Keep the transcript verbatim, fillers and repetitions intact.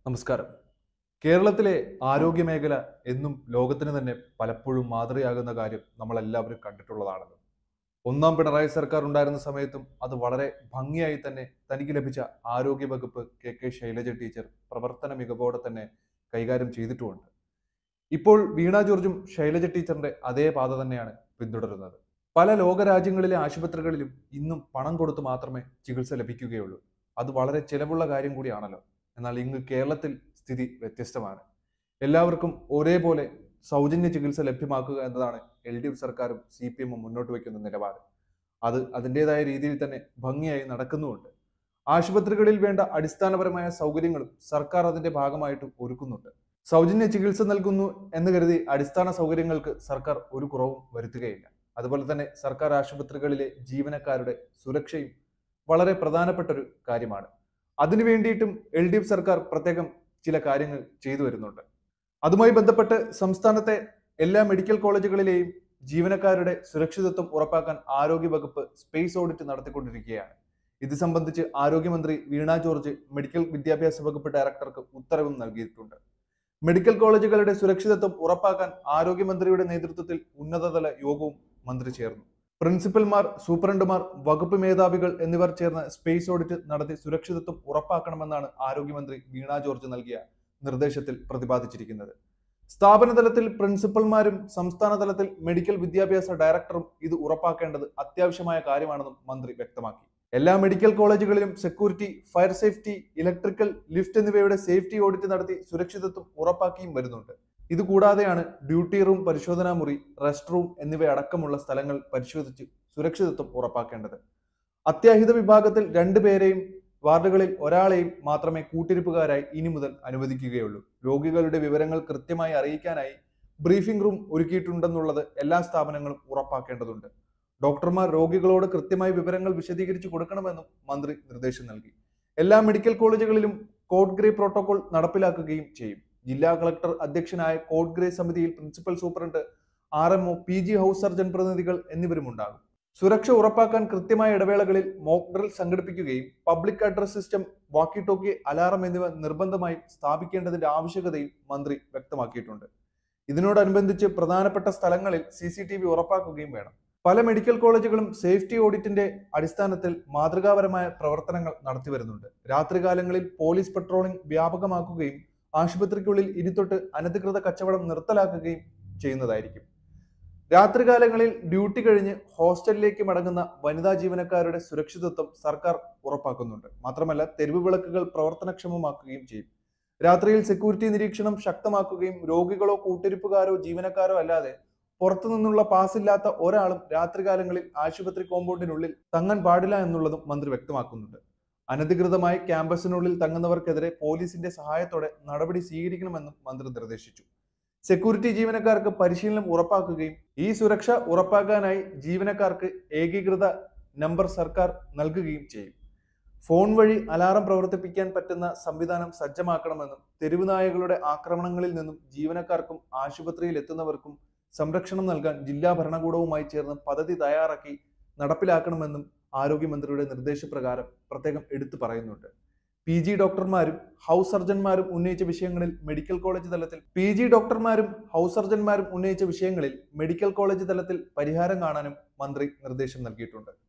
നമസ്കാരം. കേരളത്തിലെ ആരോഗ്യ മേഖല എന്നും ലോകത്തിന് തന്നെ പലപ്പോഴും മാതൃകയാകുന്ന കാര്യം നമ്മളെല്ലാവരും കണ്ടിട്ടുള്ളതാണല്ലോ. ഒന്നാം പിണറായി സർക്കാർ ഉണ്ടായിരുന്ന സമയത്തും അത് വളരെ ഭംഗിയായി തന്നെ തനിക്ക് ലഭിച്ച ആരോഗ്യ വകുപ്പ് കെ കെ ശൈലജ ടീച്ചർ പ്രവർത്തന മികവോടെ തന്നെ കൈകാര്യം ചെയ്തിട്ടുമുണ്ട്. ഇപ്പോൾ വീണ ജോർജും ശൈലജ ടീച്ചറിന്റെ അതേ പാത തന്നെയാണ് പിന്തുടരുന്നത്. പല ലോകരാജ്യങ്ങളിലെ ആശുപത്രികളിലും ഇന്നും പണം കൊടുത്ത് മാത്രമേ ചികിത്സ ലഭിക്കുകയുള്ളൂ. അത് വളരെ ചിലവുള്ള കാര്യം കൂടിയാണല്ലോ. എന്നാൽ ഇങ്ങ് കേരളത്തിൽ സ്ഥിതി വ്യത്യസ്തമാണ്. എല്ലാവർക്കും ഒരേപോലെ സൗജന്യ ചികിത്സ ലഭ്യമാക്കുക എന്നതാണ് എൽ ഡി എഫ് സർക്കാരും സി പി എമ്മും മുന്നോട്ട് വയ്ക്കുന്ന നിലപാട്. അത് അതിൻ്റെതായ രീതിയിൽ തന്നെ ഭംഗിയായി നടക്കുന്നുമുണ്ട്. ആശുപത്രികളിൽ വേണ്ട അടിസ്ഥാനപരമായ സൗകര്യങ്ങളും സർക്കാർ അതിന്റെ ഭാഗമായിട്ട് ഒരുക്കുന്നുണ്ട്. സൗജന്യ ചികിത്സ നൽകുന്നു എന്ന് കരുതി അടിസ്ഥാന സൗകര്യങ്ങൾക്ക് സർക്കാർ ഒരു കുറവും വരുത്തുകയില്ല. അതുപോലെ തന്നെ സർക്കാർ ആശുപത്രികളിലെ ജീവനക്കാരുടെ സുരക്ഷയും വളരെ പ്രധാനപ്പെട്ട ഒരു കാര്യമാണ്. അതിനു വേണ്ടിയിട്ടും എൽ ഡി എഫ് സർക്കാർ പ്രത്യേകം ചില കാര്യങ്ങൾ ചെയ്തു വരുന്നുണ്ട്. അതുമായി ബന്ധപ്പെട്ട് സംസ്ഥാനത്തെ എല്ലാ മെഡിക്കൽ കോളേജുകളിലെയും ജീവനക്കാരുടെ സുരക്ഷിതത്വം ഉറപ്പാക്കാൻ ആരോഗ്യ വകുപ്പ് സ്പേസ് ഓഡിറ്റ് നടത്തിക്കൊണ്ടിരിക്കുകയാണ്. ഇത് സംബന്ധിച്ച് ആരോഗ്യമന്ത്രി വീണ ജോർജ് മെഡിക്കൽ വിദ്യാഭ്യാസ വകുപ്പ് ഡയറക്ടർക്ക് ഉത്തരവും നൽകിയിട്ടുണ്ട്. മെഡിക്കൽ കോളേജുകളുടെ സുരക്ഷിതത്വം ഉറപ്പാക്കാൻ ആരോഗ്യമന്ത്രിയുടെ നേതൃത്വത്തിൽ ഉന്നതതല യോഗവും മന്ത്രി ചേർന്നു. പ്രിൻസിപ്പൽമാർ, സൂപ്രണ്ടുമാർ, വകുപ്പ് മേധാവികൾ എന്നിവർ ചേർന്ന് സ്പേസ് ഓഡിറ്റ് നടത്തി സുരക്ഷിതത്വം ഉറപ്പാക്കണമെന്നാണ് ആരോഗ്യമന്ത്രി വീണ ജോർജ് നൽകിയ നിർദ്ദേശത്തിൽ പ്രതിപാദിച്ചിരിക്കുന്നത്. സ്ഥാപന തലത്തിൽ പ്രിൻസിപ്പൽമാരും സംസ്ഥാന തലത്തിൽ മെഡിക്കൽ വിദ്യാഭ്യാസ ഡയറക്ടറും ഇത് ഉറപ്പാക്കേണ്ടത് അത്യാവശ്യമായ കാര്യമാണെന്നും മന്ത്രി വ്യക്തമാക്കി. എല്ലാ മെഡിക്കൽ കോളേജുകളിലും security, fire safety, electrical, lift എന്നിവയുടെ സേഫ്റ്റി ഓഡിറ്റ് നടത്തി സുരക്ഷിതത്വം ഉറപ്പാക്കിയും വരുന്നുണ്ട്. ഇതുകൂടാതെയാണ് ഡ്യൂട്ടി റൂം, പരിശോധനാ മുറി, റെസ്റ്റ് റൂം എന്നിവയടക്കമുള്ള സ്ഥലങ്ങൾ പരിശോധിച്ച് സുരക്ഷിതത്വം ഉറപ്പാക്കേണ്ടത്. അത്യാഹിത വിഭാഗത്തിൽ രണ്ടുപേരെയും വാർഡുകളിൽ ഒരാളെയും മാത്രമേ കൂട്ടിരിപ്പുകാരായി ഇനി മുതൽ അനുവദിക്കുകയുള്ളൂ. രോഗികളുടെ വിവരങ്ങൾ കൃത്യമായി അറിയിക്കാനായി ബ്രീഫിംഗ് റൂം ഒരുക്കിയിട്ടുണ്ടെന്നുള്ളത് എല്ലാ സ്ഥാപനങ്ങളും ഉറപ്പാക്കേണ്ടതുണ്ട്. ഡോക്ടർമാർ രോഗികളോട് കൃത്യമായി വിവരങ്ങൾ വിശദീകരിച്ചു കൊടുക്കണമെന്നും മന്ത്രി നിർദ്ദേശം നൽകി. എല്ലാ മെഡിക്കൽ കോളേജുകളിലും കോഡ് ഗ്രേ പ്രോട്ടോകോൾ നടപ്പിലാക്കുകയും ചെയ്യും. ജില്ലാ കളക്ടർ അധ്യക്ഷനായ കോഡ് ഗ്രേ സമിതിയിൽ principal superintendent, R M O, P G house surgeon പ്രതിനിധികൾ എന്നിവരും ഉണ്ടാകും. സുരക്ഷ ഉറപ്പാക്കാൻ കൃത്യമായ ഇടവേളകളിൽ മോക്ക് ഡ്രിൽ സംഘടിപ്പിക്കുകയും public address system, walkie talkie, alarm എന്നിവ നിർബന്ധമായും സ്ഥാപിക്കേണ്ടതിന്റെ ആവശ്യകതയും മന്ത്രി വ്യക്തമാക്കിയിട്ടുണ്ട്. ഇതിനോടനുബന്ധിച്ച് പ്രധാനപ്പെട്ട സ്ഥലങ്ങളിൽ സി സി ടി വി ഉറപ്പാക്കുകയും വേണം. പല മെഡിക്കൽ കോളേജുകളും സേഫ്റ്റി ഓഡിറ്റിന്റെ അടിസ്ഥാനത്തിൽ മാതൃകാപരമായ പ്രവർത്തനങ്ങൾ നടത്തിവരുന്നുണ്ട്. രാത്രികാലങ്ങളിൽ പോലീസ് പട്രോളിംഗ് വ്യാപകമാക്കുകയും ആശുപത്രിക്കുള്ളിൽ ഇനി തൊട്ട് അനധികൃത കച്ചവടം നിർത്തലാക്കുകയും ചെയ്യുന്നതായിരിക്കും. രാത്രികാലങ്ങളിൽ ഡ്യൂട്ടി കഴിഞ്ഞ് ഹോസ്റ്റലിലേക്ക് മടങ്ങുന്ന വനിതാ ജീവനക്കാരുടെ സുരക്ഷിതത്വം സർക്കാർ ഉറപ്പാക്കുന്നുണ്ട്. മാത്രമല്ല, തെരുവ് വിളക്കുകൾ പ്രവർത്തനക്ഷമമാക്കുകയും ചെയ്യും. രാത്രിയിൽ സെക്യൂരിറ്റി നിരീക്ഷണം ശക്തമാക്കുകയും രോഗികളോ കൂട്ടിരിപ്പുകാരോ ജീവനക്കാരോ അല്ലാതെ പുറത്തുനിന്നുള്ള പാസില്ലാത്ത ഒരാളും രാത്രികാലങ്ങളിൽ ആശുപത്രി കോമ്പൗണ്ടിനുള്ളിൽ തങ്ങാൻ പാടില്ല എന്നുള്ളതും മന്ത്രി വ്യക്തമാക്കുന്നുണ്ട്. അനധികൃതമായി ക്യാമ്പസിനുള്ളിൽ തങ്ങുന്നവർക്കെതിരെ പോലീസിന്റെ സഹായത്തോടെ നടപടി സ്വീകരിക്കണമെന്നും മന്ത്രി നിർദ്ദേശിച്ചു. സെക്യൂരിറ്റി ജീവനക്കാർക്ക് പരിശീലനം ഉറപ്പാക്കുകയും ഈ സുരക്ഷ ഉറപ്പാക്കാനായി ജീവനക്കാർക്ക് ഏകീകൃത നമ്പർ സർക്കാർ നൽകുകയും ചെയ്യും. ഫോൺ വഴി അലാറം പ്രവർത്തിപ്പിക്കാൻ പറ്റുന്ന സംവിധാനം സജ്ജമാക്കണമെന്നും തെരുവ് നായകളുടെ ആക്രമണങ്ങളിൽ നിന്നും ജീവനക്കാർക്കും ആശുപത്രിയിൽ എത്തുന്നവർക്കും സംരക്ഷണം നൽകാൻ ജില്ലാ ഭരണകൂടവുമായി ചേർന്ന് പദ്ധതി തയ്യാറാക്കി നടപ്പിലാക്കണമെന്നും ആരോഗ്യമന്ത്രിയുടെ നിർദ്ദേശപ്രകാരം പ്രത്യേകം എടുത്തു പറയുന്നുണ്ട്. പി ജി ഡോക്ടർമാരും ഹൗസ് സർജന്മാരും ഉന്നയിച്ച വിഷയങ്ങളിൽ മെഡിക്കൽ കോളേജ് തലത്തിൽ പി ജി ഡോക്ടർമാരും ഹൗസ് സർജന്മാരും ഉന്നയിച്ച വിഷയങ്ങളിൽ മെഡിക്കൽ കോളേജ് തലത്തിൽ പരിഹാരം കാണാനും മന്ത്രി നിർദ്ദേശം നൽകിയിട്ടുണ്ട്.